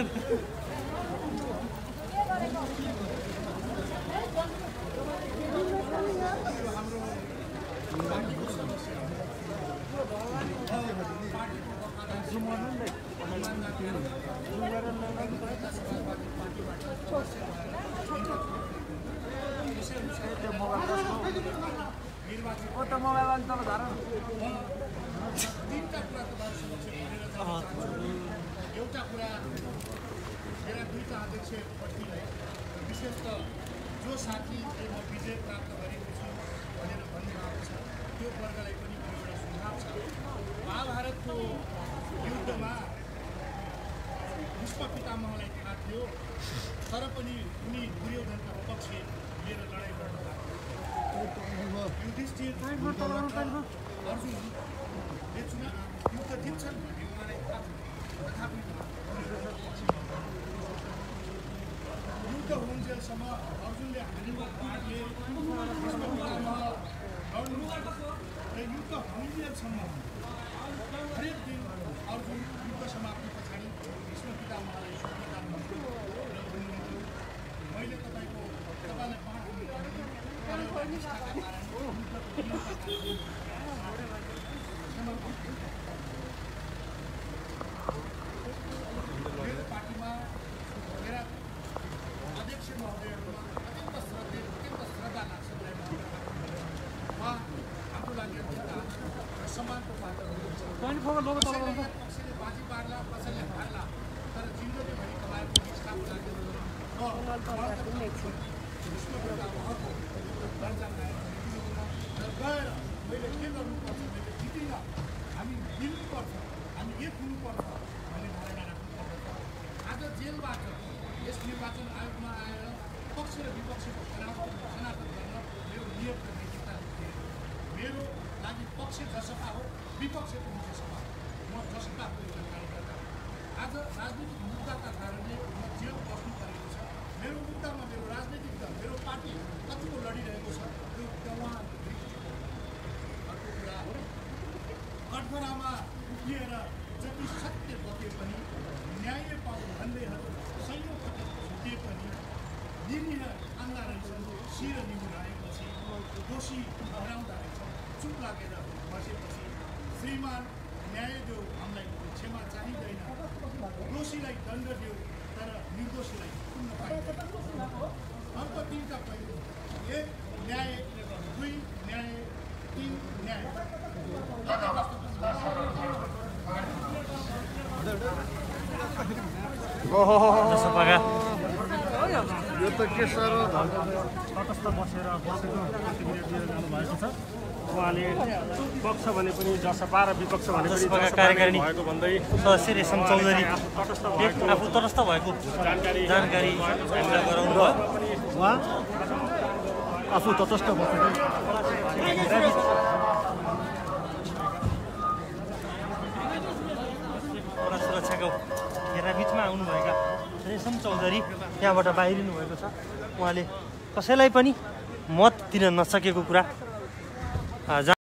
एउटा कुरा मेरा दुईटा अध्यक्षपट्टिलाई विशेष त जो साथीले म विजय प्राप्त गरेको छु भनेर भन्नुभएको छ त्यो वर्गलाई पनि एउटा सुझाव छ। महाभारतको युद्धमा भीष्म पितामहलाई थाहा थियो, तर पनि उनी दुर्योधनका पक्ष लिएर लडाइँ गर्न लाग्यो। युधिष्ठिर अर्जुनले युद्ध जित्छन् भन्ने उहाँलाई थाहा थियो, तथापि युद्ध हुन्जेलसम्म अर्जुनले हानेको बाणले भीष्म पितामह लड्नु र युद्ध हुन्जेलसम्म हरेक दिन अर्जुन युद्ध समाप्ति पछाडि भीष्म पितामहलाई प्रदान गर्थ्यो र भन्नुहुन्थ्यो, मैले तपाईँलाई बाण तर निष्ठाका कारण मेरो पार्टीमा मेरा अध्यक्ष महोदयहरूमा अत्यन्त श्रद्धा लाग्छ। उहाँ आफ्नो लागि अत्यन्त र सम्मानको पात्र हुनुहुन्छ। कसैले बाजी पार्ला, कसैले हार्ला, तर जिन्दगीभरि कमाएको निष्ठाको लागि भीष्म पितामहको दर्जा गएर मैले के गर्नुपर्छ, मैले जितिनँ, हामी मिल्नुपर्छ, हामी एक हुनुपर्छ भन्ने धारणा राख्नुपर्छ। आज जेलबाट यस निर्वाचन आयोगमा आएर पक्ष र विपक्षको छनावट गर्न मेरो नियत र नैतिकता थिएन। मेरो लागि पक्ष जसपा हो, विपक्षको जसपा हो। म जसपाको एउटा कार्यकर्ता। आज राजनीतिक मुद्दाका कारणले म जेल बस्नु परेको छ। मेरो मुद्दामा मेरो राजनीतिक दल, मेरो पार्टी कतिको लडिरहेको छ त्यो उहाँ कठघरामा उभिएर जति सत्य बके पनि न्याय पाऊ भन्दै सयौँ पटक छुटिए पनि निनीर आन्दा रहेछन्, शिर निमुराएपछि दोषी हराउँदा रहेछन्, चुप लागेर बसेपछि श्रीमान न्याय देऊ, हामीलाई क्षमा चाहिँदैन, दोषीलाई दण्ड देऊ तर निर्दोषीलाई पुण्य पाइँदैन। अर्को तिनका पहिले एक न्याय, दुई न्याय, तीन न्याय। यो त के साह्रो तटस्थ बसेको प्रतिक्रिया दिएर जानुभएको छ। उहाँले पक्ष भने पनि जसपा र विपक्ष भने पनि कार्यकारिणी भएको भन्दै सदस्य रेशम चौधरी आफू तटस्थ भएको जानकारी गराउनु भयो। उहाँ आफू तटस्थ बसेको सुरक्षाको घेराबिचमा आउनुभएका रेशम चौधरी त्यहाँबाट बाहिरिनु भएको छ। उहाँले कसैलाई पनि मत दिन नसकेको कुरा